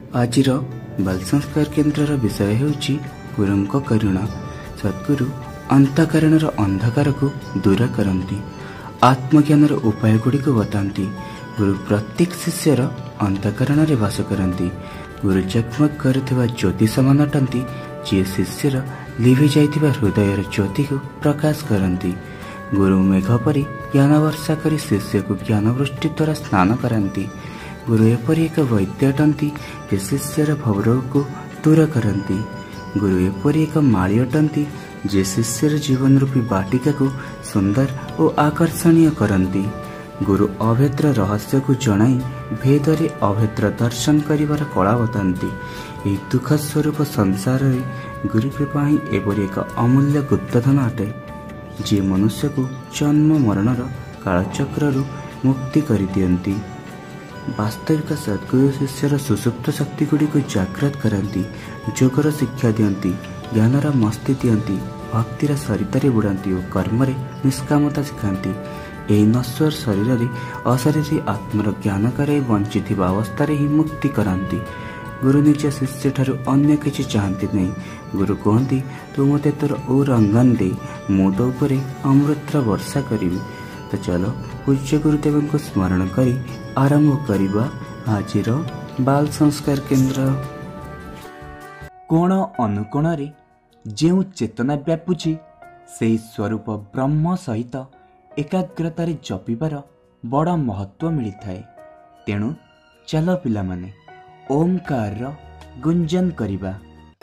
आजिर बाल संस्कार केन्द्र विषय होउछि गुरुंक करुणा। सद्गुरु अंतःकरणर अंधकार को दूर करती, आत्मज्ञान उपाय गुड़िक बताती। गुरु प्रत्येक शिष्यर अंतःकरण रे वास करती। गुरु जगमग करुवा ज्योति समान अटंती, जी शिष्यर लिभि जाइथिबा हृदयर ज्योति को प्रकाश करती। गुरु मेघ परी ज्ञान वर्षा करी शिष्य को ज्ञान वृष्टि द्वारा स्नान कराती। गुरु एपरी एक वैद्य अटंती, जे शिष्यर भवरोग को दूर करती। गुरु एपरी एक माली अटंती, जे शिष्यर जीवन रूपी बाटिका को सुंदर और आकर्षणीय करती। गुरु अभेद्र रहस्य को जणाई भेदरे अभेद्र दर्शन करिवार कला बताती। यह दुख स्वरूप संसार में गुरु कृपा ही एपरी एक अमूल्य गुप्तधन अटे, जी मनुष्य को जन्म मरणर कालचक्र मुक्ति कर दियंती। वास्तविक सद्गुरु शिष्यर सुसुप्त शक्ति गुड़िक जागृत करती, जोगर शिक्षा दियंती, ज्ञानर मस्ती दियंती, भक्तिर सरितारे बुड़ाती और कर्म निष्कामता शिखाती। यही नश्वर शरीर अशरीरी आत्मर ज्ञान कराई वंचित अवस्था ही मुक्ति कराती। गुरु निज शिष्य ठारू अन्य किसी चाहती नहीं। गुरु कहती, तू मते तोर और अंगन दे, मु तो उपरे अमृतर वर्षा करी। तो चलो पूज्य गुरुदेव को स्मरण करी आरंभ करिबा आजिर बाल संस्कार केन्द्र। कोण अनुकोण रे जेउ चेतना व्यापुची, से स्वरूप ब्रह्म सहित एकाग्रतार जपिबार बड़ महत्व मिलता है। तेणु चलो पिला माने ओंकार गुंजन करिबा।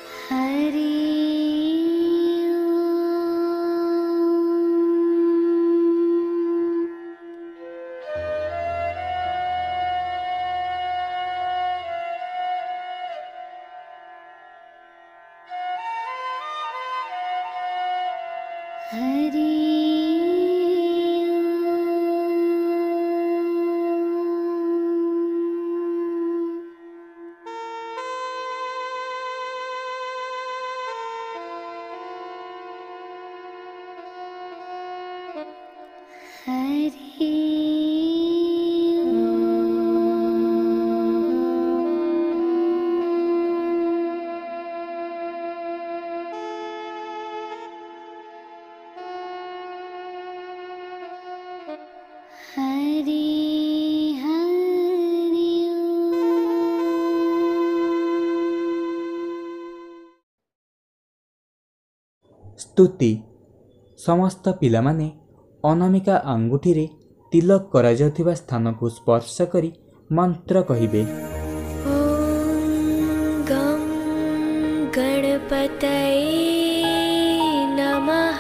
स्तुति। समस्त पिला माने अनामिका आंगुठी रे तिलक करा जाउथिबा स्थान को स्पर्श करी मंत्र कहिबे। ओम गं गणपतये नमः।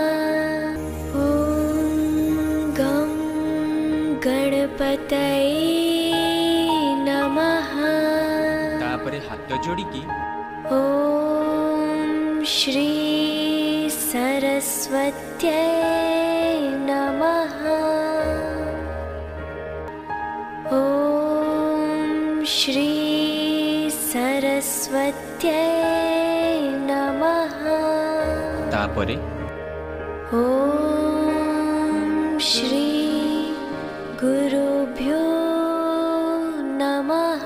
ओम गं गणपतये नमः। तापरे हाथ जोड़ी की ओम श्री सरस्वत्यै नमः। ओम श्री सरस्वत्यै नमः। तापरे ओम श्री गुरुभ्यो नमः।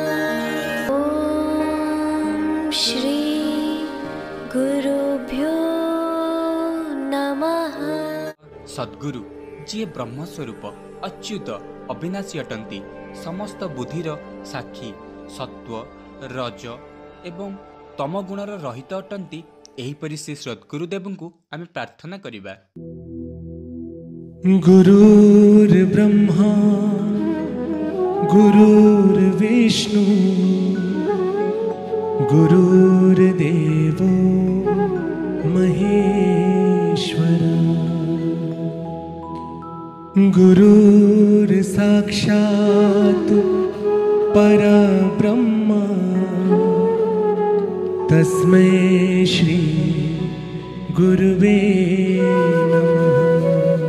ओम श्री गुरुभ्यो नमः। सद्गुरु जी ब्रह्मस्वरूप अच्युत अविनाशी अटंती, समस्त बुद्धिर साक्षी, सत्व रज एवं तम गुणर रहित अटंती। एहीपरि श्री सद्गुरुदेव को आम प्रार्थना करिबा। गुरुर्ब्रह्मा गुरुर्विष्णु गुरुर्देवो महेश्वर। गुरुर् साक्षात् परब्रह्म, तस्मै श्री गुरुवे नमः।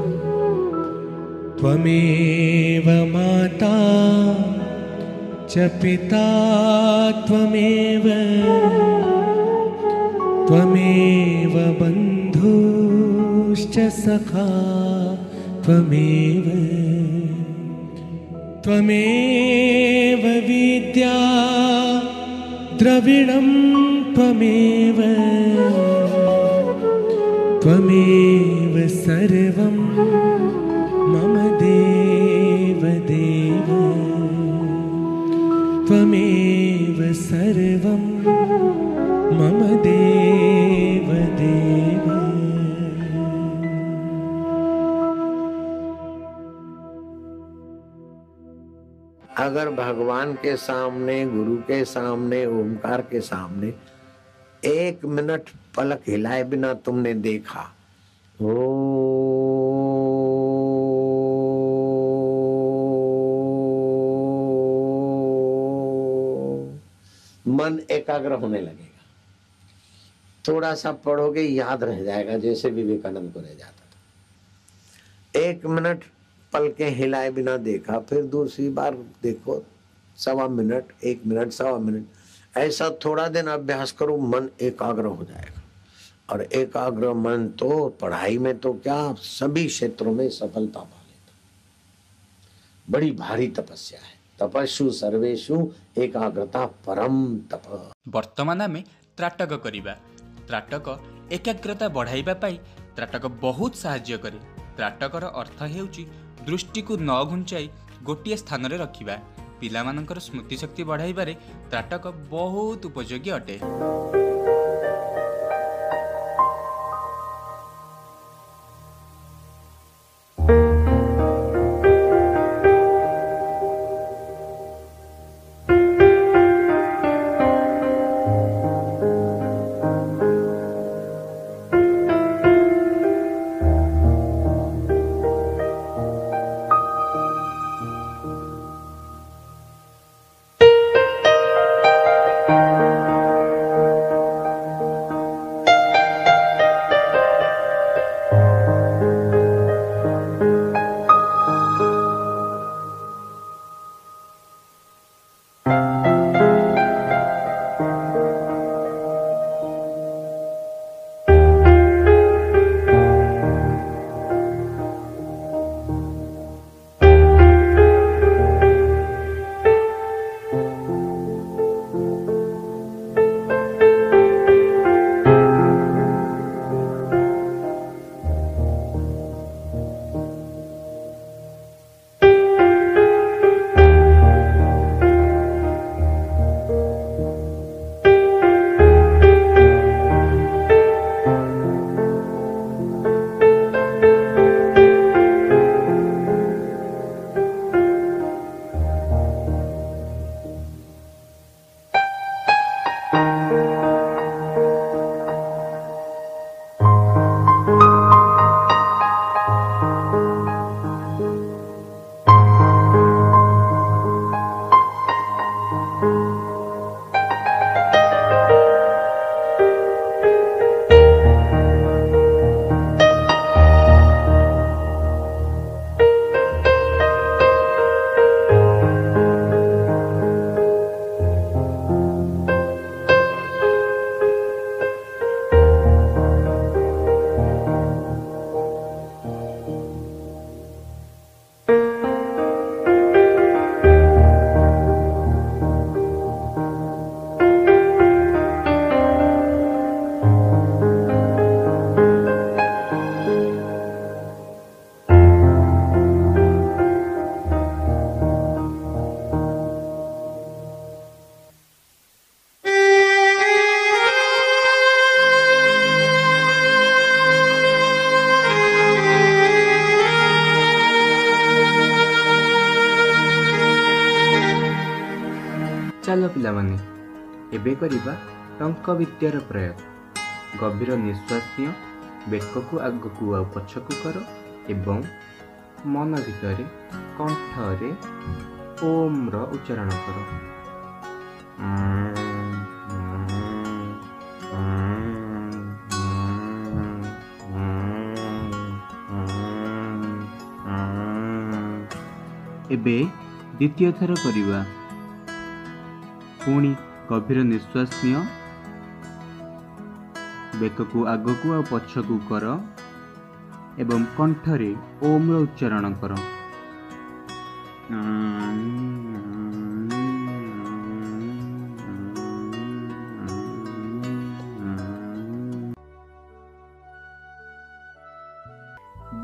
त्वमेव माता च पिता त्वमेव, त्वमेव बन्धुश्च सखा त्वमेव, त्वमेव विद्या द्रविणं त्वमेव त्वमेव सर्वं मम देव देव त्वमेव सर्वं मम देव देव। अगर भगवान के सामने, गुरु के सामने, ओमकार के सामने 1 मिनट पलक हिलाए बिना तुमने देखा, मन एकाग्र होने लगेगा। थोड़ा सा पढ़ोगे याद रह जाएगा, जैसे विवेकानंद को रह जाता था। 1 मिनट पलके हिलाए बिना देखा, फिर दूसरी बार देखो 1.25 मिनट, 1 मिनट, 1.25 मिनट, ऐसा थोड़ा दिन अभ्यास करो, मन एकाग्र हो जाएगा। और एकाग्र मन तो पढ़ाई में तो क्या, सभी क्षेत्रों में सफलता पा लेता। बड़ी भारी तपस्या है। तपस्सु सर्वेषु एकाग्रता परम तप। वर्तमान आम त्राटक करिबा। त्राटक एकाग्रता बढ़ाइबा पाई त्राटक बहुत साहाय्य करे। त्राटकर अर्थ हेउची दृष्टि को न घुंचाई गोटिए स्थान रे रखिबा। पिलामानंकर स्मृति शक्ति बढ़ाइबारे त्राटक बहुत उपयोगी अटे। चलो पिलामाने एबे करिबा टंक विद्यार प्रयोग। गभीर निश्वास नियो, बेक को आग को आ पछ को कर एवं मन भितर कंठरे ओम र उच्चारण कर। एबे द्वितीय थर करिबा। पुणी गभीर निश्वास नियो, बेक को आग को आ पछ को कर एवं कंठरे ओम र उच्चारण कर।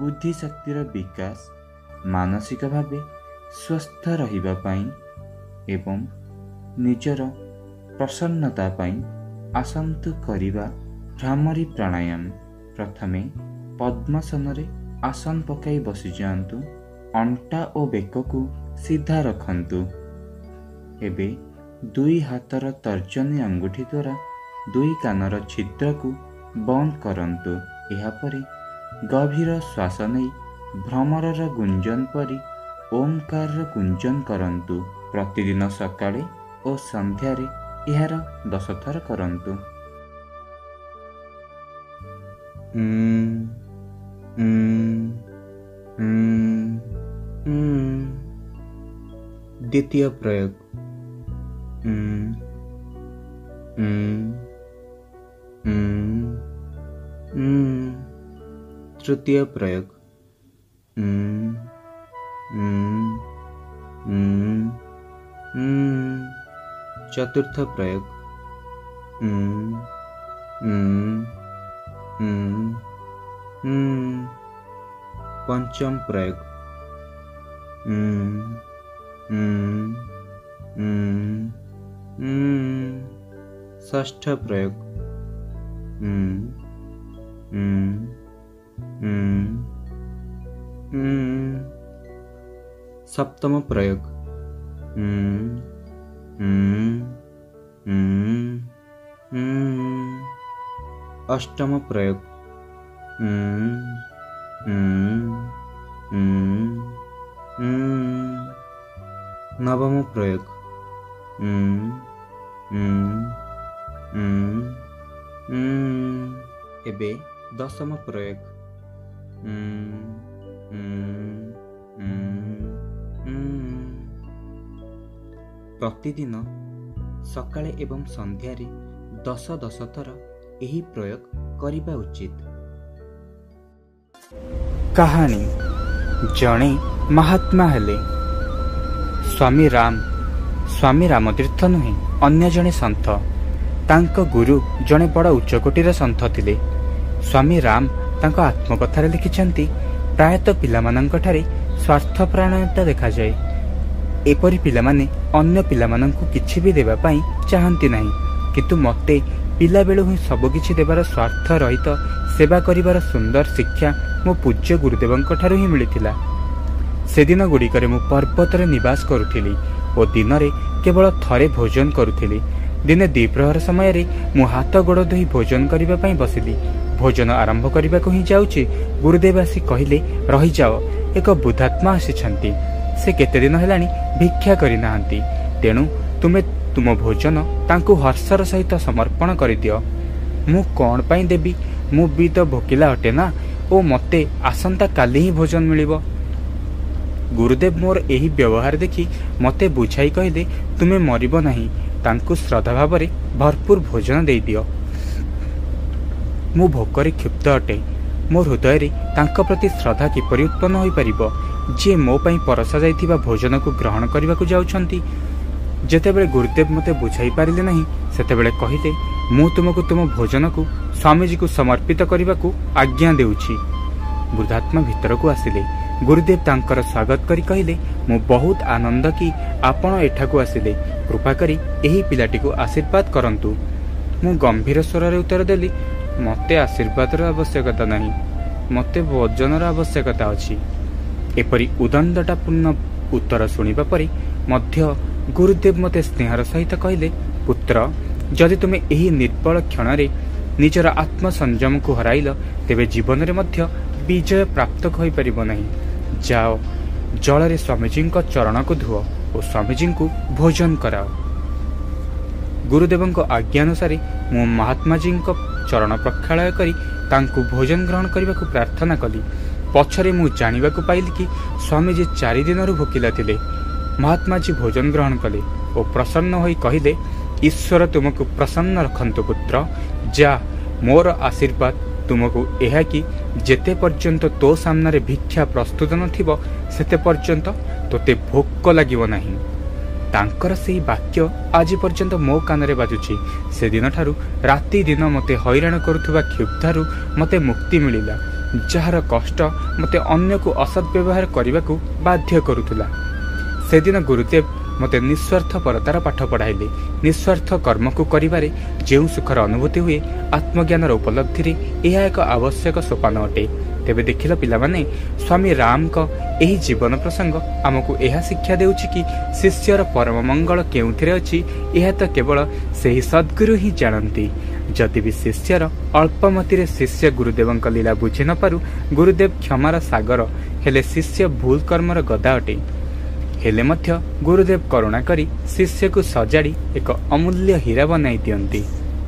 ବୁଦ୍ଧିଶକ୍ତିର ବିକାଶ, ମାନସିକ ଭାବେ ସୁସ୍ଥ ରହିବା ପାଇଁ ଏବଂ ନିଜର ପ୍ରସନ୍ନତା ପାଇଁ ଆସନ୍ତୁ କରିବା ଭ୍ରାମରୀ ପ୍ରାଣାୟାମ। ପ୍ରଥମେ ପଦ୍ମାସନରେ ଆସନ ପକାଇ ବସିଯାଆନ୍ତୁ। ଅଣ୍ଟା ଓ ବେକକୁ ସିଧା ରଖନ୍ତୁ। ଏବେ ଦୁଇ ହାତର ତର୍ଜନୀ ଆଙ୍ଗୁଠି ଦ୍ୱାରା ଦୁଇ କାନର ଛିଦ୍ରକୁ ବନ୍ଦ କରନ୍ତୁ। ଏହାପରେ ଗଭୀର ଶ୍ୱାସ ନେଇ ଭ୍ରମରର ଗୁଞ୍ଜନ ପରି ଓମକାରର ଗୁଞ୍ଜନ କରନ୍ତୁ। ପ୍ରତିଦିନ ସକାଳେ ଓ ସନ୍ଧ୍ୟାରେ ଏହାର 10 ଥର କରନ୍ତୁ। ଦ୍ୱିତୀୟ ପ୍ରୟୋଗ। ତୃତୀୟ ପ୍ରୟୋଗ। ଚତୁର୍ଥ ପ୍ରୟୋଗ। ପଞ୍ଚମ ପ୍ରୟୋଗ। ଷଷ୍ଠ ପ୍ରୟୋଗ। ସପ୍ତମ ପ୍ରୟୋଗ। ଅଷ୍ଟମ ପ୍ରୟୋଗ। ନବମ ପ୍ରୟୋଗ। ଏବେ 10ମ ପ୍ରୟୋଗ। ପ୍ରତିଦିନ ସକାଳେ ଏବଂ ସନ୍ଧ୍ୟାରେ 10 ଥର ଏହି ପ୍ରୟୋଗ କରିବା ଉଚିତ। କାହାଣୀ। ଜଣେ ମହାତ୍ମା ହେଲେ। ସ୍ୱାମୀ ରାମତୀର୍ଥ ନୁହେଁ, ଅନ୍ୟ ଜଣେ ସନ୍ଥ। ତାଙ୍କ ଗୁରୁ ଜଣେ ବଡ଼ ଉଚ୍ଚକୋଟୀର ସନ୍ଥ ଥିଲେ। ସ୍ୱାମୀ ରାମ ତାଙ୍କ ଆତ୍ମକଥାରେ ଲେଖିଛନ୍ତି, ପ୍ରାୟତଃ ପିଲାମାନଙ୍କଠାରେ ସ୍ୱାର୍ଥପରାୟଣତା ଦେଖାଯାଏ। ଏପରି ପିଲାମାନେ ଅନ୍ୟ ପିଲାମାନଙ୍କୁ କିଛି ବି ଦେବା ପାଇଁ ଚାହାନ୍ତି ନାହିଁ, କିନ୍ତୁ ମୋତେ ପିଲାବେଳୁ ହିଁ ସବୁକିଛି ଦେବାର ସ୍ୱାର୍ଥ ରହିତ ସେବା କରିବାର ସୁନ୍ଦର ଶିକ୍ଷା ମୋ ପୂଜ୍ୟ ଗୁରୁଦେବଙ୍କଠାରୁ ହିଁ ମିଳିଥିଲା। ସେଦିନ ଗୁଡ଼ିକରେ ମୁଁ ପର୍ବତରେ ନିବାସ କରୁଥିଲି ଓ ଦିନରେ କେବଳ ଥରେ ଭୋଜନ କରୁଥିଲି। ଦିନେ ଦ୍ୱିପ୍ରହର ସମୟରେ ମୁଁ ହାତ ଗୋଡ଼ ଧୋଇ ଭୋଜନ କରିବା ପାଇଁ ବସିଲି। ଭୋଜନ ଆରମ୍ଭ କରିବାକୁ ହିଁ ଯାଉଛି, ଗୁରୁଦେବ ଆସି କହିଲେ, ରହିଯାଅ, ଏକ ବୁଦ୍ଧାତ୍ମା ଆସିଛନ୍ତି। ସେ କେତେଦିନ ହେଲାଣି ଭିକ୍ଷା କରିନାହାନ୍ତି, ତେଣୁ ତୁମେ ତୁମ ଭୋଜନ ତାଙ୍କୁ ହର୍ଷର ସହିତ ସମର୍ପଣ କରିଦିଅ। ମୁଁ କ'ଣ ପାଇଁ ଦେବି? ମୁଁ ବି ତ ଭୋକିଲା ଅଟେ ନା, ଓ ମୋତେ ଆସନ୍ତା କାଲି ହିଁ ଭୋଜନ ମିଳିବ। ଗୁରୁଦେବ ମୋର ଏହି ବ୍ୟବହାର ଦେଖି ମୋତେ ବୁଝାଇ କହିଲେ, ତୁମେ ମରିବ ନାହିଁ, ତାଙ୍କୁ ଶ୍ରଦ୍ଧା ଭାବରେ ଭରପୁର ଭୋଜନ ଦେଇଦିଅ। ମୁଁ ଭୋକରେ କ୍ଷୁବ୍ଧ ଅଟେ। ମୋ ହୃଦୟରେ ତାଙ୍କ ପ୍ରତି ଶ୍ରଦ୍ଧା କିପରି ଉତ୍ପନ୍ନ ହୋଇପାରିବ, ଯିଏ ମୋ ପାଇଁ ପରସା ଯାଇଥିବା ଭୋଜନକୁ ଗ୍ରହଣ କରିବାକୁ ଯାଉଛନ୍ତି। ଯେତେବେଳେ ଗୁରୁଦେବ ମୋତେ ବୁଝାଇ ପାରିଲେ ନାହିଁ, ସେତେବେଳେ କହିଲେ, ମୁଁ ତୁମକୁ ତୁମ ଭୋଜନକୁ ସ୍ୱାମୀଜୀକୁ ସମର୍ପିତ କରିବାକୁ ଆଜ୍ଞା ଦେଉଛି। ବୃଦ୍ଧାତ୍ମା ଭିତରକୁ ଆସିଲେ। ଗୁରୁଦେବ ତାଙ୍କର ସ୍ୱାଗତ କରି କହିଲେ, ମୁଁ ବହୁତ ଆନନ୍ଦ କି ଆପଣ ଏଠାକୁ ଆସିଲେ। କୃପା କରି ଏହି ପିଲାଟିକୁ ଆଶୀର୍ବାଦ କରନ୍ତୁ। ମୁଁ ଗମ୍ଭୀର ସ୍ୱରରେ ଉତ୍ତର ଦେଲି, ମୋତେ ଆଶୀର୍ବାଦର ଆବଶ୍ୟକତା ନାହିଁ, ମୋତେ ଭୋଜନର ଆବଶ୍ୟକତା ଅଛି। ଏପରି ଉଦଣ୍ଡତାପୂର୍ଣ୍ଣ ଉତ୍ତର ଶୁଣିବା ପରେ ମଧ୍ୟ ଗୁରୁଦେବ ମୋତେ ସ୍ନେହର ସହିତ କହିଲେ, ପୁତ୍ର, ଯଦି ତୁମେ ଏହି ନିର୍ବଳ କ୍ଷଣରେ ନିଜର ଆତ୍ମସଂଯମକୁ ହରାଇଲ, ତେବେ ଜୀବନରେ ମଧ୍ୟ ବିଜୟ ପ୍ରାପ୍ତ ହୋଇପାରିବ ନାହିଁ। ଯାଅ, ଜଳରେ ସ୍ୱାମୀଜୀଙ୍କ ଚରଣକୁ ଧୁଅ ଓ ସ୍ୱାମୀଜୀଙ୍କୁ ଭୋଜନ କରାଅ। ଗୁରୁଦେବଙ୍କ ଆଜ୍ଞାନୁସାରେ ମୁଁ ମହାତ୍ମାଜୀଙ୍କ ଚରଣ ପ୍ରକ୍ଷାଳୟ କରି ତାଙ୍କୁ ଭୋଜନ ଗ୍ରହଣ କରିବାକୁ ପ୍ରାର୍ଥନା କଲି। ପଛରେ ମୁଁ ଜାଣିବାକୁ ପାଇଲି କି ସ୍ୱାମୀଜୀ 4 ଦିନରୁ ଭୋକିଲା ଥିଲେ। ମହାତ୍ମାଜୀ ଭୋଜନ ଗ୍ରହଣ କଲେ ଓ ପ୍ରସନ୍ନ ହୋଇ କହିଲେ, ଈଶ୍ୱର ତୁମକୁ ପ୍ରସନ୍ନ ରଖନ୍ତୁ ପୁତ୍ର। ଯା, ମୋର ଆଶୀର୍ବାଦ ତୁମକୁ ଏହା କି ଯେତେ ପର୍ଯ୍ୟନ୍ତ ତୋ ସାମ୍ନାରେ ଭିକ୍ଷା ପ୍ରସ୍ତୁତ ନଥିବ, ସେତେ ପର୍ଯ୍ୟନ୍ତ ତୋତେ ଭୋକ ଲାଗିବ ନାହିଁ। ତାଙ୍କର ସେହି ବାକ୍ୟ ଆଜି ପର୍ଯ୍ୟନ୍ତ ମୋ କାନରେ ବାଜୁଛି। ସେଦିନଠାରୁ ରାତି ଦିନ ମୋତେ ହଇରାଣ କରୁଥିବା କ୍ଷୁବ୍ଧାରୁ ମୋତେ ମୁକ୍ତି ମିଳିଲା। ଯାହାର କଷ୍ଟ ମୋତେ ଅନ୍ୟକୁ ଅସତ୍ ବ୍ୟବହାର କରିବାକୁ ବାଧ୍ୟ କରୁଥିଲା। ସେଦିନ ଗୁରୁଦେବ ମୋତେ ନିଃସ୍ୱାର୍ଥପରତାର ପାଠ ପଢ଼ାଇଲେ। ନିଃସ୍ୱାର୍ଥ କର୍ମକୁ କରିବାରେ ଯେଉଁ ସୁଖର ଅନୁଭୂତି ହୁଏ, ଆତ୍ମଜ୍ଞାନର ଉପଲବ୍ଧିରେ ଏହା ଏକ ଆବଶ୍ୟକ ସୋପାନ ଅଟେ। ତେବେ ଦେଖିଲ ପିଲାମାନେ, ସ୍ୱାମୀ ରାମଙ୍କ ଏହି ଜୀବନ ପ୍ରସଙ୍ଗ ଆମକୁ ଏହା ଶିକ୍ଷା ଦେଉଛି କି ଶିଷ୍ୟର ପରମ ମଙ୍ଗଳ କେଉଁଥିରେ ଅଛି, ଏହା ତ କେବଳ ସେହି ସଦ୍ଗୁରୁ ହିଁ ଜାଣନ୍ତି। ଯଦି ବି ଶିଷ୍ୟର ଅଳ୍ପମତିରେ ଶିଷ୍ୟ ଗୁରୁଦେବଙ୍କ ଲୀଳା ବୁଝି ନ ପାରୁ, ଗୁରୁଦେବ କ୍ଷମାର ସାଗର, ହେଲେ ଶିଷ୍ୟ ଭୁଲ କର୍ମର ଗଦା ଅଟେ। ହେଲେ ମଧ୍ୟ ଗୁରୁଦେବ କରୁଣା କରି ଶିଷ୍ୟକୁ ସଜାଡ଼ି ଏକ ଅମୂଲ୍ୟ ହୀରା ବନାଇ ଦିଅନ୍ତି।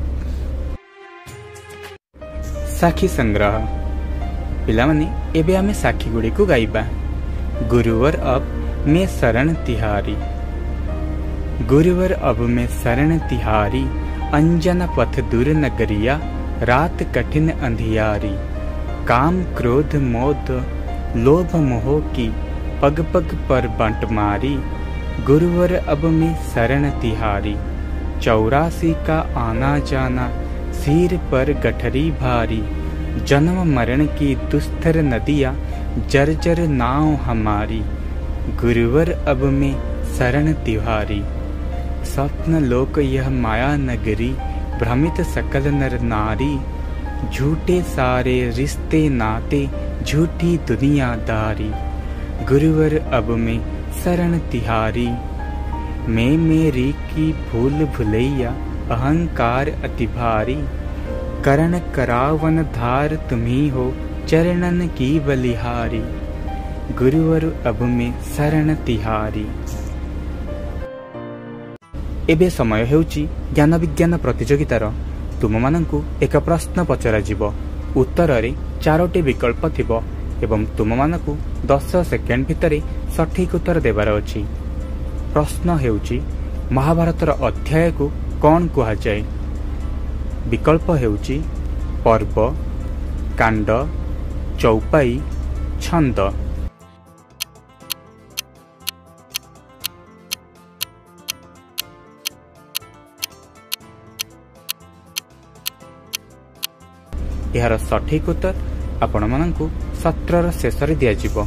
ସାକ୍ଷୀ ସଂଗ୍ରହ। ପିଲାମାନେ, ଏବେ ଆମେ ସାକ୍ଷୀ ଗୁଡ଼ିକୁ ଗାଇବା। गुरुवर अब मैं शरण तिहारी, गुरुवर अब मैं शरण तिहारी, अंजना पथ दूर नगरिया, रात कठिन अंधियारी, काम क्रोध मोद लोभ मोह की पग पग पर बंट मारी, गुरुवर अब मैं शरण तिहारी, 84 का आना जाना, सिर पर गठरी भारी, जन्म मरण की दुस्तर नदिया, जर्जर नाव हमारी, गुरुवर अब में शरण तिहारी, स्वप्न लोक यह माया नगरी, भ्रमित सकल नर नारी, झूठे सारे रिश्ते नाते, झूठी दुनियादारी, गुरुवर अब में शरण तिहारी, मैं मेरी की भूल भुलैया, अहंकार अति भारी, करण करावन धार तुम्ही हो, चरणन की बलिहारी, गुरुवर अब में शरण तिहारी। एबे समय हेउची ज्ञान विज्ञान प्रतियोगितार। तुममानंकु एक प्रश्न पचरा जीव, उत्तर रे 4टी विकल्प थिबो एवं तुममानंकु 10 सेकेंड भितरे सठिक उत्तर देबार अछि। प्रश्न हेउची महाभारतर अध्याय को कौन कुहा जाए? विकल्प हेउची पर्व, कांड, चौपाई, छंद। यार सठिक उत्तर आपण मानंकु सत्रर शेषरे दियाजिबो।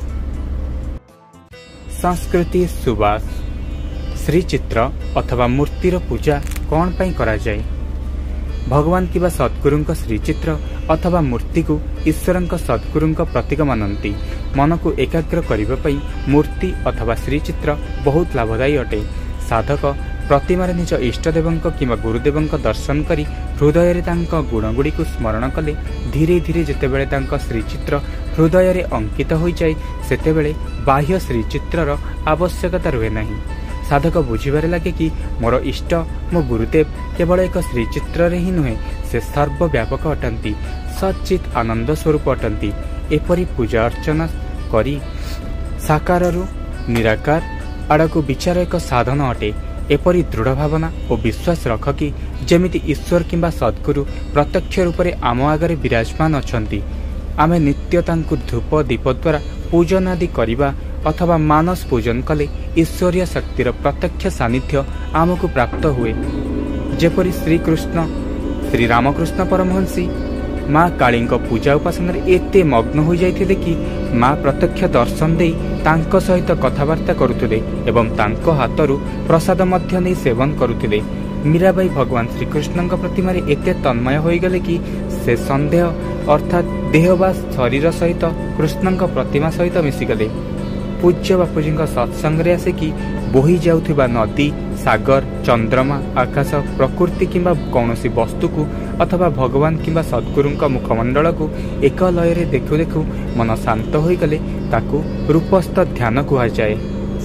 संस्कृति सुवास। श्रीचित्र अथवा मूर्तिर पूजा कौन पाई करा जाए? भगवान किबा सद्गुरुंक श्रीचित्र अथवा मूर्ति को ईश्वरंक सद्गुरुंक प्रतीक मानती। मन को एकाग्र करिबा पई मूर्ति अथवा श्रीचित्र बहुत लाभदायी अटे। साधक प्रतिमार निज इष्टदेवंक किंबा गुरुदेवंक दर्शन करी हृदय रे तांक गुणगुड़ी को स्मरण कले धीरे धीरे जेतेबेले तांक श्रीचित्र हृदय रे अंकित होई जाय, सेतेबेले बाह्य श्रीचित्रर आवश्यकता रुहे नहीं। साधक बुझिबारे लगे कि मोर इष्ट मो गुरुदेव केवल एक श्रीचित्र रे ही नुहे, से सर्वव्यापक अटंती, सच्चित आनंद स्वरूप अटंती। एपरी पूजा अर्चना करी साकारु निराकार आड़क विचार एक साधन अटे। एपरी दृढ़ भावना और विश्वास रख कि जेमिति ईश्वर किंबा सद्गुरु प्रत्यक्ष रूप से आम आगे विराजमान अछंती। आमे नित्य तांकु धूप दीप द्वारा पूजन आदि करिबा अथवा मानस पूजन कले ईश्वरीय शक्तिर प्रत्यक्ष सानिध्य आमको प्राप्त हुए। जेपरी श्रीकृष्ण श्री रामकृष्ण परमहंसी माँ काली पूजा उपासन एते मग्न हो जाइथिले कि माँ प्रत्यक्ष दर्शन दे तांको सहित कथबार्ता करुथिले एवं तांको हाथरू प्रसाद मध्य नहीं सेवन करुथिले। मीराबाई भगवान श्रीकृष्ण प्रतिमारे एते तन्मय हो गले कि से संदेह अर्थात देह वा शरीर सहित कृष्ण प्रतिमा सहित मिशिगले। पूज्य बापूजी सत्संग आसे कि बोही जाउथिबा नदी, सागर, चंद्रमा, आकाश, प्रकृति किंबा कौनसी वस्तु को अथवा भगवान किंबा सद्गुरुंक मुखमंडल को एक लय रे देखु देखु मन शांत होई गले ताकू रूपस्थ ध्यान कुहा जाए।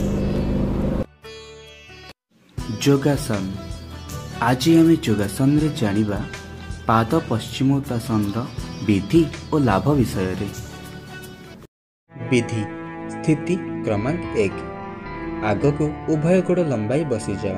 योगासन। आज आम योगासन रे जानिबा पाद पश्चिमोत्तासन विधि और लाभ विषय रे। विधि। स्थिति क्रमांक 1। आग को उभय गोड़ लंबाई बसी जाओ।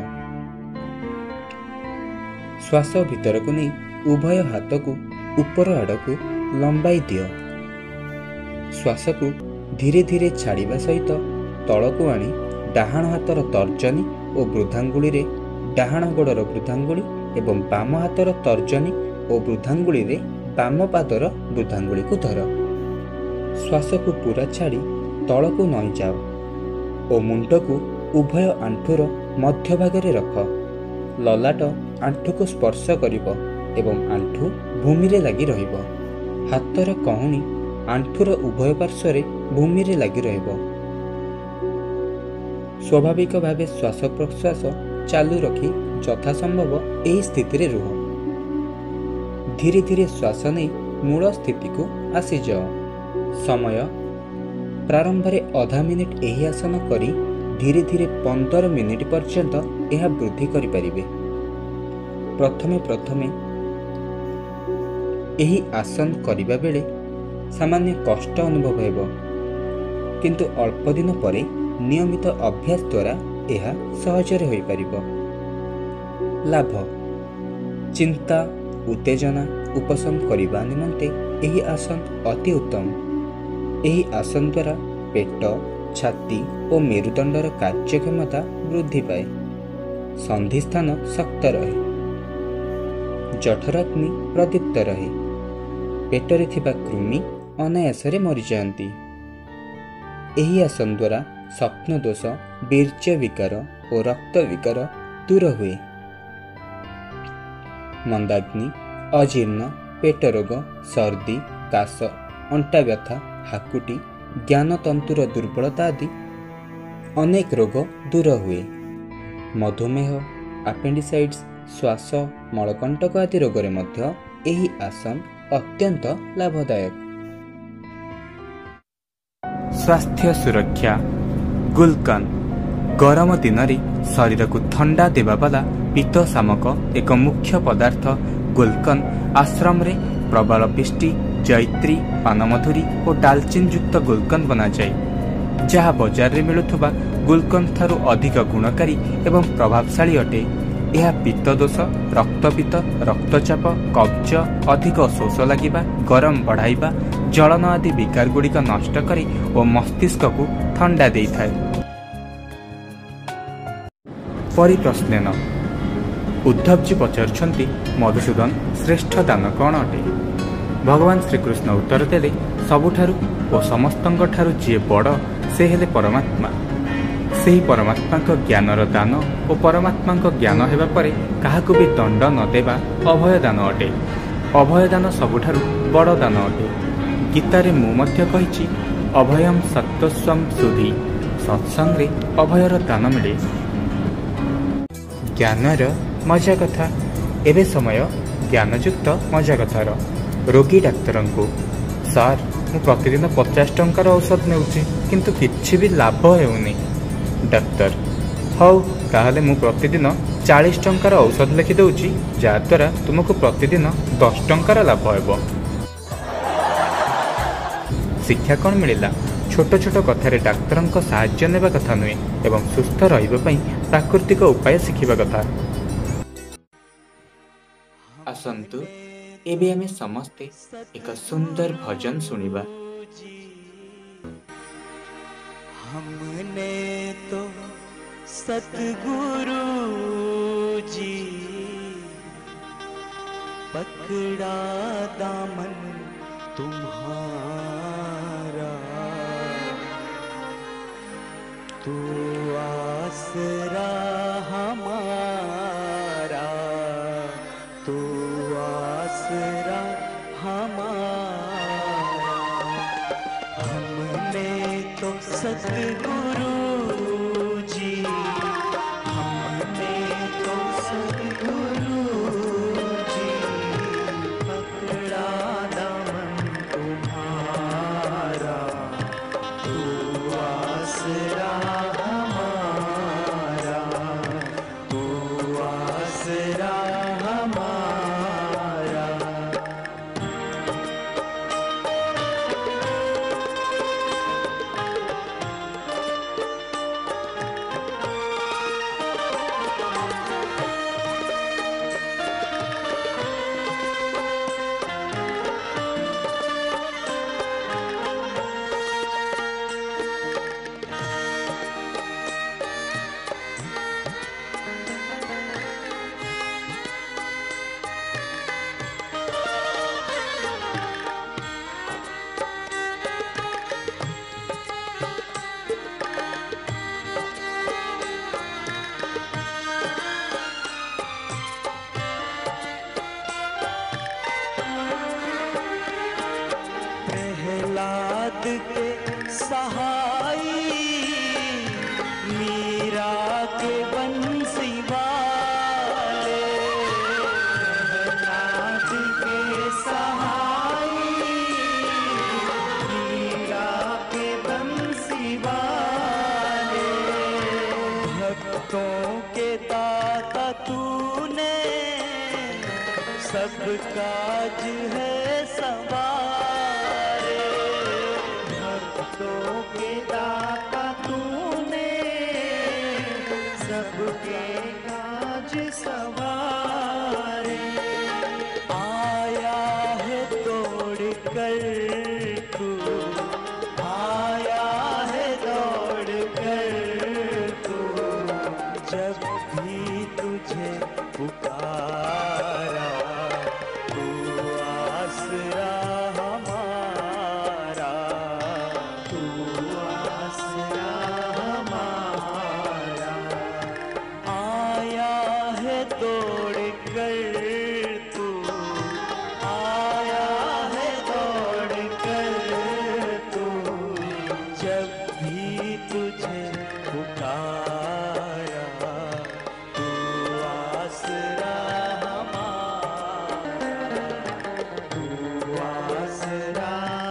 श्वास भीतर को नहीं उभय हाथ को ऊपर आड़ को लंबाई दियो। श्वास को धीरे धीरे छाड़िबा सहित तल को आनी डाहाण हाथर तर्जनी और वृद्धांगुली रे डाहाण गोड़र वृद्धांगुली एवं बाम हाथर तर्जनी और वृद्धांगुली रे बाम पादर वृद्धांगुली को धर। श्वास को पूरा छाड़ी तल को नई जाओ और मुंड को उभय आंठुर मध्य भागरे रख। ललाट आंठु को स्पर्श करिब एवं आंठु भूमि रे लगी रहिब। हाथर कहुणी आंठुर उभय पार्श्व भूमि रे लगी रहिब। स्वाभाविक भावे श्वास प्रश्वास चालू रखी यथा संभव यही स्थिति रे रुह। धीरे धीरे श्वास नहीं मूल स्थिति को आसी जाओ। समय प्रारंभ में आधा मिनिट यही आसन करी धीरे धीरे 15 मिनिट पर्यंत यह वृद्धि करिपारिबे। प्रथमे प्रथमे यही आसन करिबा बेले सामान्य कष्ट अनुभव हेबो, किंतु अल्प दिन परे नियमित अभ्यास द्वारा यह सहजरे होई परिबो। लाभ: चिंता उत्तेजना उपशम करने निमंते यही आसन अति उत्तम। यही आसन द्वारा पेट छाती और मेरुदंडर कार्यक्षमता वृद्धि पाए। संधि स्थान शक्त रहे। जठराग्नि प्रदीप्त रहे। पेटरे थिबा कृमि अनायासरे मरी जाती। यही आसन द्वारा स्वप्न दोष, वीर्य विकार और रक्त विकार दूर हुए। मंदाग्नि, अजीर्ण, पेट रोग, सर्दी, काश, अंटा व्यथा, हाकुटी, ज्ञानतंतुर दुर्बलता आदि अनेक रोग दूर हुए। मधुमेह, अपेंडिसाइटिस, श्वास मलकंटक आदि रोगरे मध्य यही आसन अत्यंत लाभदायक। स्वास्थ्य सुरक्षा गुलकन गरम दिन में शरीर को ठंडा देवा वाला पीत शामक एक मुख्य पदार्थ गुलकन आश्रम रे प्रबल पिष्टि, जैत्री, पानमधुरी और डालचीन युक्त गुलकन बना जाए, जहाँ बाजार रे मिलुथुबा गुलकन थारु अधिक गुणकारी एवं प्रभावशाली अटे। यह पित्त दोष, रक्तपित्त, रक्तचाप, कब्ज, अधिक शोष लगिबा, गरम बढ़ाइबा, जलन आदि विकार गुड़िक नष्ट करी और मस्तिष्क को ठंडा देइथाय। परिप्रश्नेन उद्धव जी पचारुछंती मधुसूदन श्रेष्ठ दान कौन अटे? भगवान श्रीकृष्ण उत्तर देले, सबुठारु और समस्तंग ठारु जे बड़ से हेले परमात्मा। सेही परमात्मा को ज्ञानर दान और परमात्मा को ज्ञान हेबा परे काहाकु भी दंड न देबा अभय दान अटे। अभय दान सबुठारु बड़ दान अटे। गीतारे मु मध्य कहिछि, अभयम सत्वस्वम सुधि। सत्संगे अभयर दान मिले। ज्ञानर मजा कथा। एबे समय ज्ञानयुक्त मजा कथार। रोगी डाक्तर को, सार मु प्रतिदिन 50 टंकार औषध नेउछि किंतु किछि भी लाभ हेउनी। डाक्तर, हौ ताहले मु प्रतिदिन 40 टंकार औषध लिखि दउछि, जा द्वारा तुमको प्रतिदिन 10 टंकार लाभ हेबो। शिक्षा कौन मिलिला? छोट छोट कथारे डाक्तरंक साहाय्य नेबा कथा नुहे एवं सुस्थ रहिबा पई प्राकृतिक उपाय शिखिबा कथा। आसंतु एबे आमे समस्ते एक सुंदर भजन सुनिबा। हमने तो सतगुरु जी पकड़ा दामन तुम्हारा, तू आसरा हमारा, तू आसरा हमारा। हमने तो सतगुरु जी, हमने तो सतगुरु जी पकड़ा दामन तुम्हारा, तू आसरा हमारा, तू सब काज है सवारे, भक्तों के दाता तूने सबके काज सवारे। आया है तोड़ कर तू, आया है दौड़ कर तू, जब भी तुझे पुकारा तू आसरा हमारा, तू आसरा हमारा। आया है दौड़ कर तू, आया है दौड़ कर तू, जब भी तुझे पुकारा तू आसरा हमारा, तू आसरा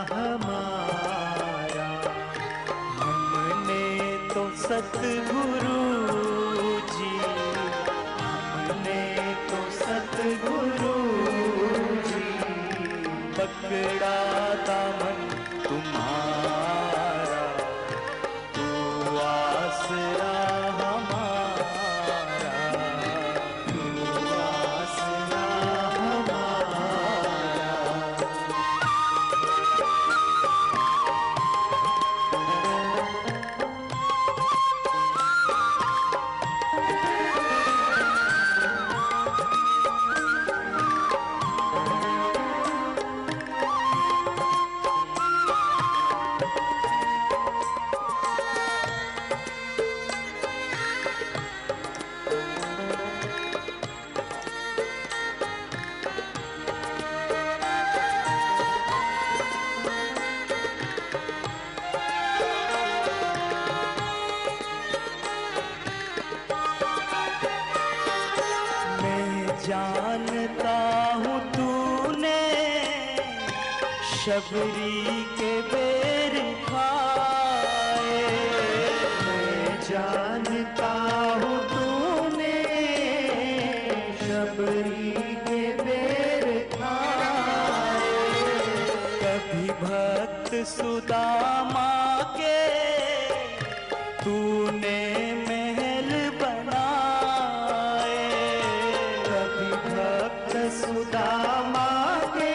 हमारा। हमने तो सतगुरु जी, हमने तो सतगुरु जी, पकड़ा दामन तुम्हारा, तू आसरा हमारा, तू आसरा हमारा। जानता हूँ तूने शबरी के बेर खाए, मैं जानता हूँ तूने शबरी के बेर खाए। कभी भक्त सुदामा के तूने महल बनाए, कभी भक्त सुदामा के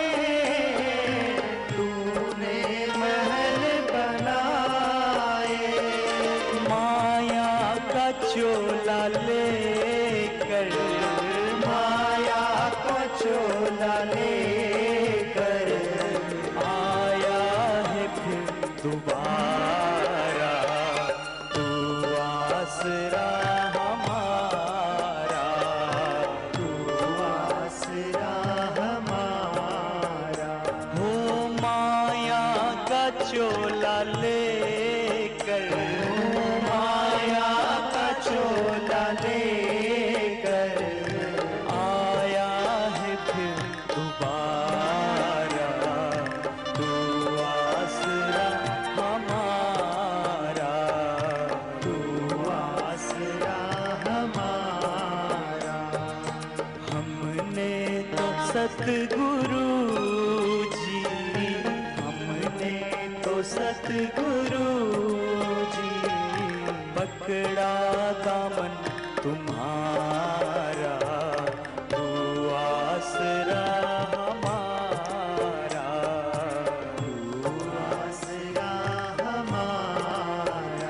तूने महल बनाए। माया का चोला लेकर, माया का चोला लेकर आया है फिर दोबारा, तू आसरा हमारा, तू आसरा हमारा। हो माया का चोला लेकर, माया का चोला लेकर आया है फिर दोबारा, तू आसरा हमारा, तू आसरा हमारा। हमने तो सतगुरु जी, हमने तो सतगुरु जी, पकड़ा दामन तुम्हारा, तू आसरा हमारा, तू आसरा हमारा।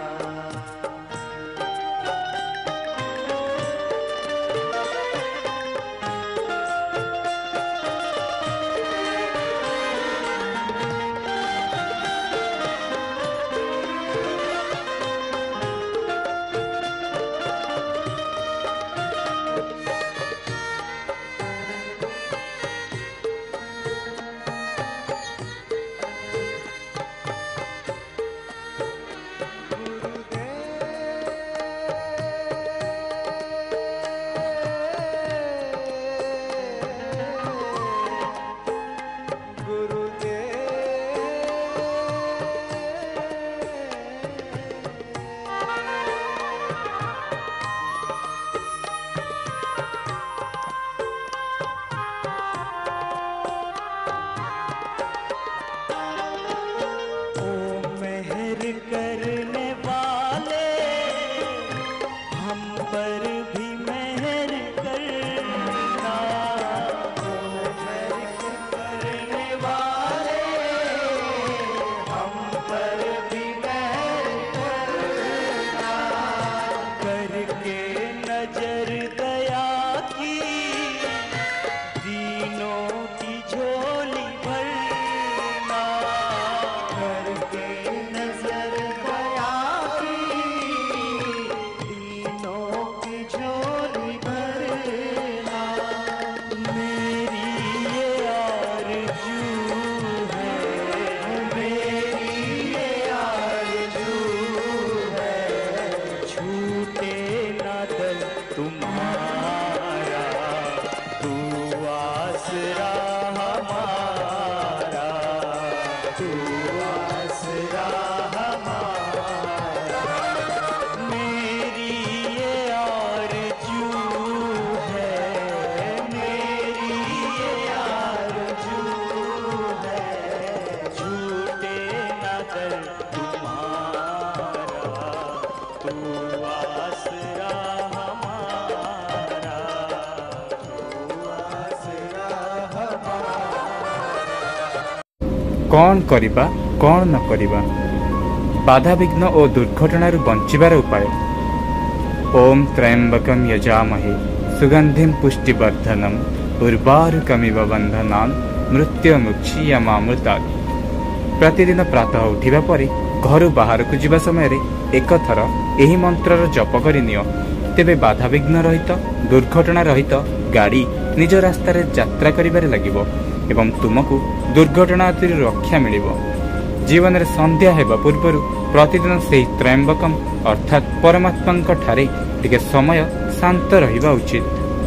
कौन करिबा कौन न करिबा, बाधाविघ्न और दुर्घटनारू बंचिबार उपाय। ओम त्र्यंबकं यजामहे सुगंधिं पुष्टिवर्धनम उर्वारुकमिव बंधनान् मृत्युमुक्षीयमामृतात्। प्रतिदिन प्रातः उठिबा परे घर बाहर को जीवा समय एक थर एही मंत्रर जप करि नियो, तेबे बाधाविघ्न रहित दुर्घटना रहित गाड़ी निज रास्ता रे यात्रा करिबारे लागिबो एवं तुमको दुर्घटना रक्षा मिलिबो। जीवन रे संध्या हेबा पूर्वरु प्रतिदिन से त्रयंबकम अर्थात परमात्मा ठारे टिके समय शांत रहिबा उचित।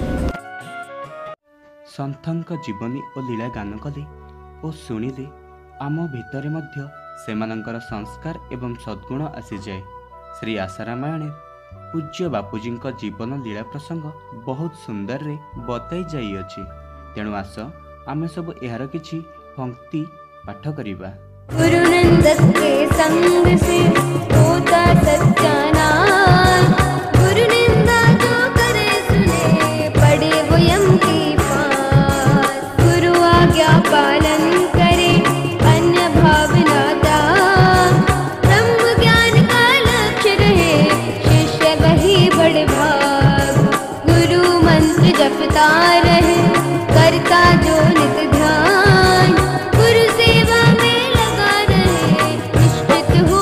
सन्थଙ୍କ जीवनी और लीला गान कले और शुणिले आम भितरे मध्य सेमानंकर संस्कार एवं सद्गुण आसी जाए। श्री आशा रामायण पूज्य बापूजी जीवन लीला प्रसंग बहुत सुंदर रे बताई जाइए। तेणु आस आमे सब यार किछि पंक्ति पाठ करिबा। गुरु नंदक के संग से होता सच्चा नाम, गुरु निंदा जो करे सुने पड़े वो यम की फांस। गुरु आज्ञा पालन करे अन्य भावना त्याग, ब्रह्म ज्ञान का लक्ष्य रहे शिष्य वही बड़े भाग। गुरु मंत्र जपता रहे करता जो नित ध्यान, गुरु सेवा में लगा रहे निश्चित हो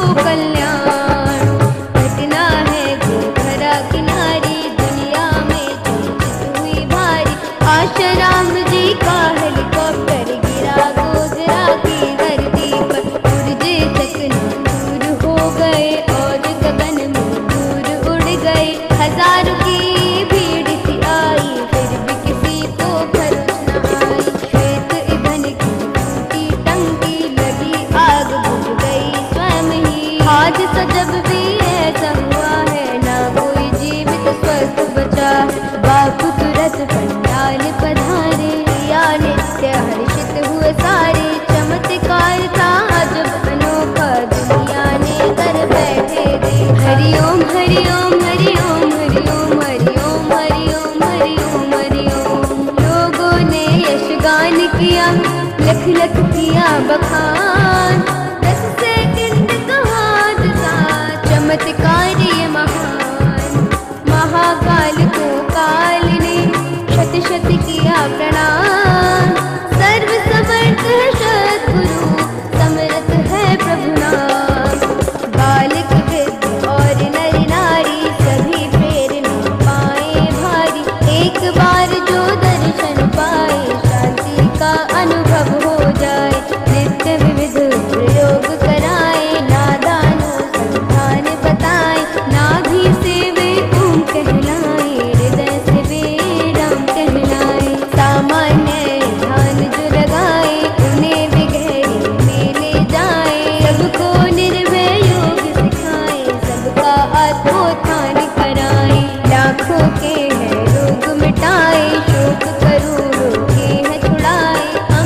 कल्याण। घटना है गोखरा किनारी दुनिया में चिंतित हुई भारी, आशाराम जी का हेलीकॉप्टर गिरा गोजरा की धरती पर। उड़जे चकन दूर हो गए और गगन में दूर उड़ गए, हजारों की भीड़ सी आई फिर भी किसी को भरोस न आई। खेत ईंधन की टूटी टंकी लगी आग बुझ गई स्वयं ही। हादसा जब भी ऐसा हुआ है ना कोई जीवित स्वस्थ बचा। बापू तुरंत पंडाल पधारे, या नित्य हर्षित हुए सारे। चमत्कार था जब अनोखा दुनिया ने कर बैठे दे। हरिओम हरिओम हरिओम हरिओम हरिओम हरिओम हरिओम हरिओम। लोगों ने यशगान किया लख लख किया बखान, 10 सेकंड का हादसा चमत्कार ये महान। महाकाल को काल ने शत शत किया प्रणाम, सर्व समर्थ है सद्गुरु समर्थ है प्रभु नाम। बालक वृद्ध और नर नारी सभी प्रेरणा पाए भारी, एक बार जो दर्शन पाए शांति का अनुभव हो जाए। नित्य विविध प्रयोग कराए, नादानो संधान बताए। नाभि से वे ओम कहलाए, हृदय से वे राम कहलाए। सामान्य ध्यान जो लगाए उन्हें भी गहरे में ले जाए। सबको निर्भय योग सिखाए, सबका आत्मोत्थान कराए। लाखों के है रोग मिटाए, शोक करोड़ों के है छुड़ाए।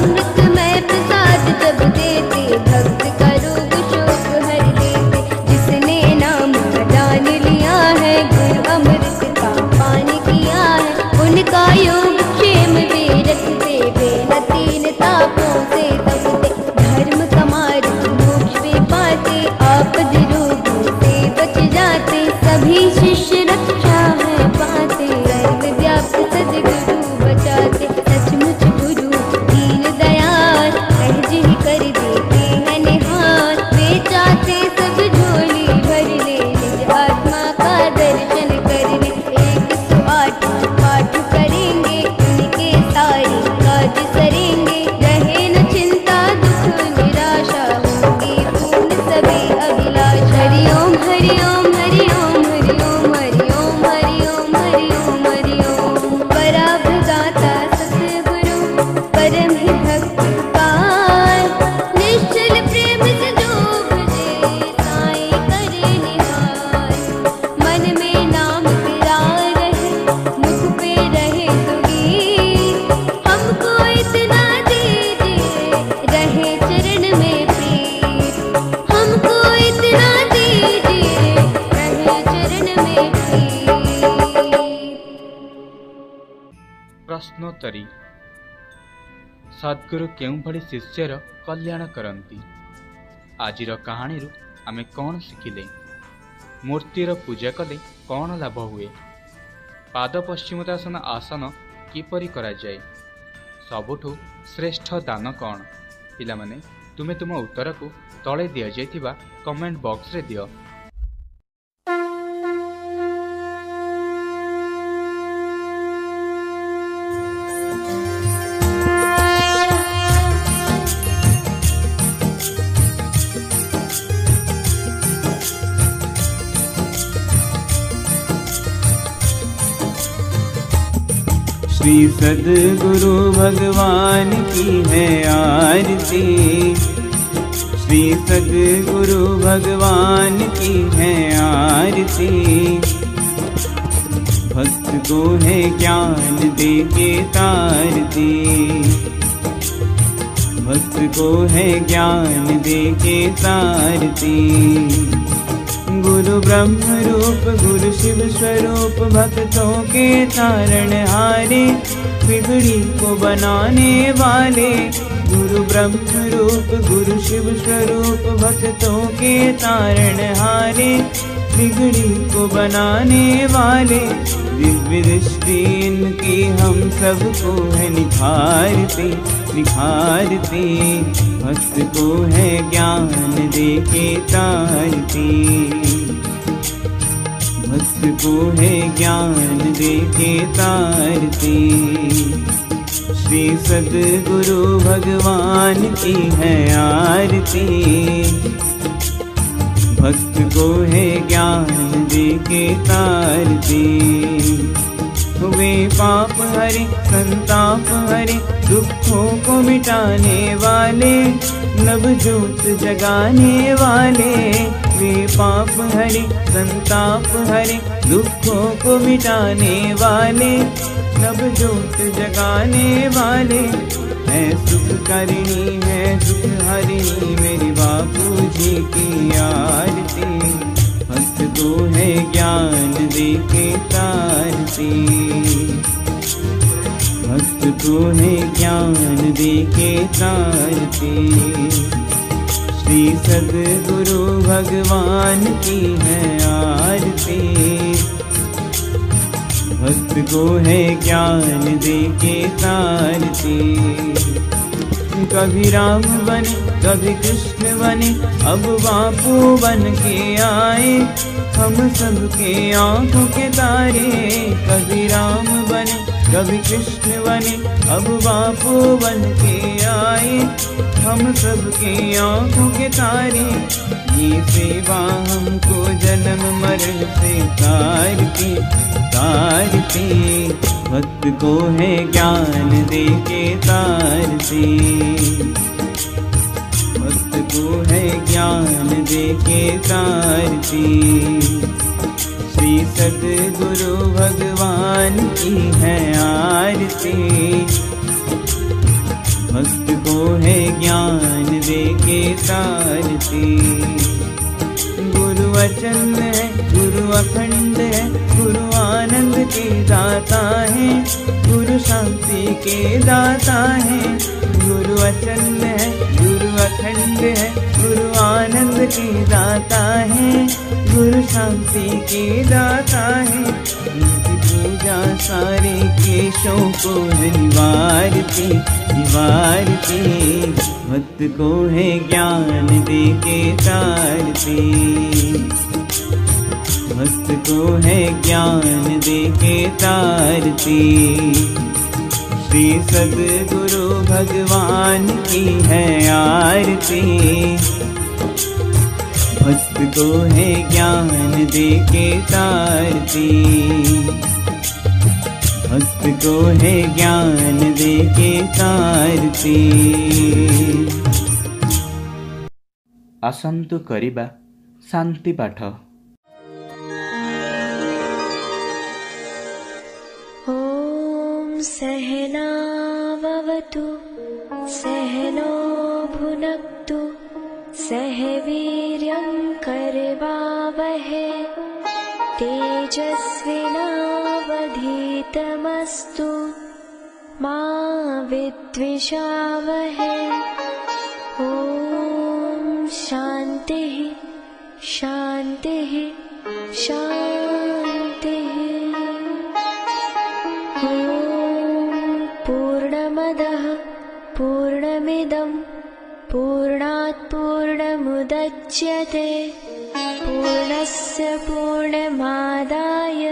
अमृतमय प्रसाद जब देते, भक्त का रोग शोक हर देते। जिसने नाम का दान लिया है, गुरु अमृत का पान किया है। उनका योग क्षेम वे रखते, वे न तीन तापों से तपते। धर्म का मार्ग मोक्ष वे पाते, आपद रोगों से बच जाते। सभी शिष्य रक्षा है पाते, सर्व व्याप्त सद्गुरु बचाते। सचमुच गुरु दीन दयाल, सहज ही कर देते हैं निहाल। वे चाहते सब झोली भर ले, निज आत्मा का दर्शन कर ले। 108 पाठ करेंगे, उनके सारे काज सरेंगे। रहे न चिंता दुख निराशा, होंगे पूर्ण सभी अभिलाष। हरिओम हरिओम हरिओम हरिओम हरिओम हरिओम हरिओम हरिओम। पराभगाता सतगुरु परम ही भक्त पार, निश्चल प्रेम से जो भजे साईं करे निहार। मन में नाम तेरा रहे, मुख पे रहे सुगीत। हमको इतना दीजिए रहे चरण में प्रीत। हमको इतना दीजिए रहे चरण में प्रीत। प्रश्नोत्तरी। सद्गुरु केउं भली शिष्यर कल्याण करती। आजिर कहानी आमे कौन शिखिले? मूर्तिर पूजा कले कौन लाभ हुए? पाद पश्चिमोत्तासन आसन किपरि करा जाए? सबुठु श्रेष्ठ दान कौन? पिलामाने तुमे तुम उत्तर को तले दिया जाइथिबा कमेंट बॉक्स रे दियो। श्री सद्गुरु भगवान की है आरती। श्री सद्गुरु भगवान की है आरती। भक्त को है ज्ञान दे के तारती। भक्त को है ज्ञान दे के तारती। गुरु ब्रह्म रूप गुरु शिव स्वरूप भक्तों के तारण हारे। बिगड़ी को बनाने वाले गुरु ब्रह्म रूप गुरु शिव स्वरूप भक्तों के तारण हारे। बिगड़ी को बनाने वाले दिव्य दृष्टि इनकी हम सबको है निखारती निखारती। भक्त को है ज्ञान दे के तारती। भक्त को है ज्ञान दे के तारती। श्री सद्गुरु भगवान की है आरती। भक्त को है ज्ञान दे के तारती। वे पाप हरे संताप हरे दुखों को मिटाने वाले नवजोत जगाने वाले। वे पाप हरे संताप हरे दुखों को मिटाने वाले नवजोत जगाने वाले। है सुख करिणी है सुख हरिणी मेरे बापू जी की आरती। भक्त को है ज्ञान दे के तारती। भक्त को है ज्ञान दे के तारती। श्री सद्गुरु भगवान की है आरती। भक्त को है ज्ञान दे के तारती। कभी राम बने कभी कृष्ण बने अब बापू बन के आए। हम सबके आंखों के तारे। कभी राम बने कभी कृष्ण बने अब बापू बन के आए। हम सबके आंखों के तारे। ये सेवा हमको जन्म मरण से तारती तारती। भक्त को है ज्ञान दे के तारती। भक्त को है ज्ञान दे के तारती। श्री सद्गुरु भगवान की है आरती। भक्त को है ज्ञान दे के तारती। गुरु वचन है गुरु अखंड है गुरु आनंद के दाता है। गुरु शांति के दाता है। गुरु वचन है गुरु अखंड है गुरु आनंद के दाता है। गुरु शांति के दाता है। उनकी पूजा सारे केशों को निवारती निवारती। भक्त को है ज्ञान दे के तारती। भक्त को है ज्ञान दे के तारती। श्री सद्गुरु भगवान की है आरती। भक्त को है ज्ञान दे के तारती। भक्त को है ज्ञान दे के तारती। आसन्तु करिबा शांति पाठ। सहना भवतु सहनो भुनक्तु सह वीर्यं करवावहै तेजस्विनावधीतमस्तु मा विद्विषावहै। ॐ शान्तिः शान्तिः शान्तिः। ॐ पूर्णमदः पूर्णमिदं पूर्णात् पूर्णमुदच्यते पूर्णस्य पूर्णमादाय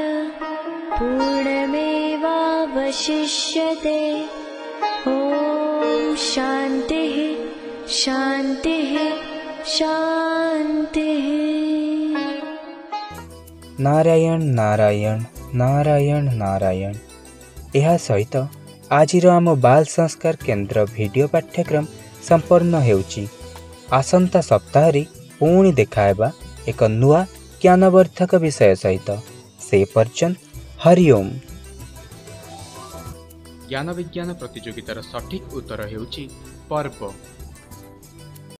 पूर्णमेवावशिष्यते। ॐ शान्तिः शान्तिः शान्तिः। नारायण नारायण नारायण नारायण। यह सहित आजिर आम बाल संस्कार केन्द्र वीडियो पाठ्यक्रम संपन्न हेउची। आसंता सप्ताह पुणी देखाएबा एक नुआ ज्ञानवर्धक विषय सहित। से पर्यंत हरिओम। ज्ञान विज्ञान प्रतियोगितार सठिक उत्तर हेउची पर्व।